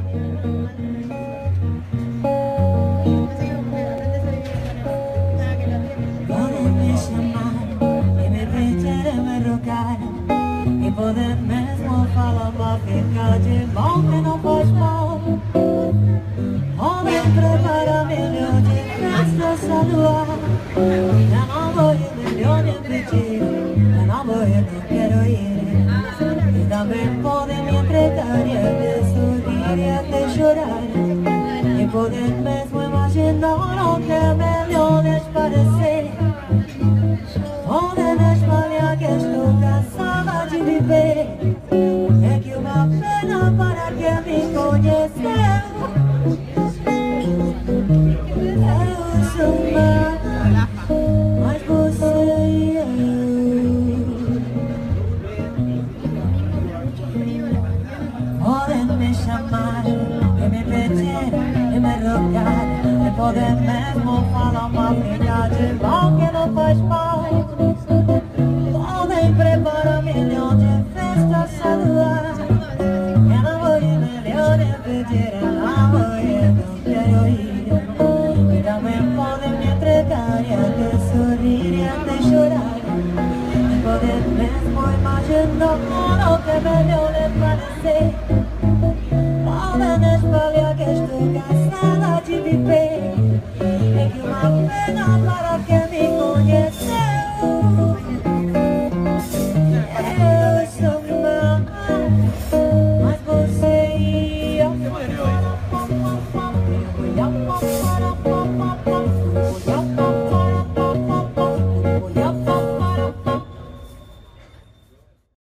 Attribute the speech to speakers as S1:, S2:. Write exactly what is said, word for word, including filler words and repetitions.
S1: Poderme chamar e me pedir e me rogar, e poder mesmo falar pra ficar de bom que não faz mal. Podem preparar milhões de festas a doar. Eu não vou ir milhões de pedir, eu não vou ir, não quero ir. E também podem me entregar e até sorrir e até chorar, e poder mesmo imaginar o que é melhor lhes parecer. Podem espalhar que estou cansada de viver, é que uma pena para quem me conheceu. Eu sou humana, mas você e eu. Podem me chamar, e me pedir, e me rogar, e podem mesmo falar uma filha de mal que não faz mal. Podem preparar milhões de festas a doar. Eu não vou ir melhor em pedir, eu não vou ir, não quero ir. E também podem me entregar e até sorrir e até chorar, e poder mesmo imaginar o que é melhor lhe parecer. Podem espalhar que estou cansada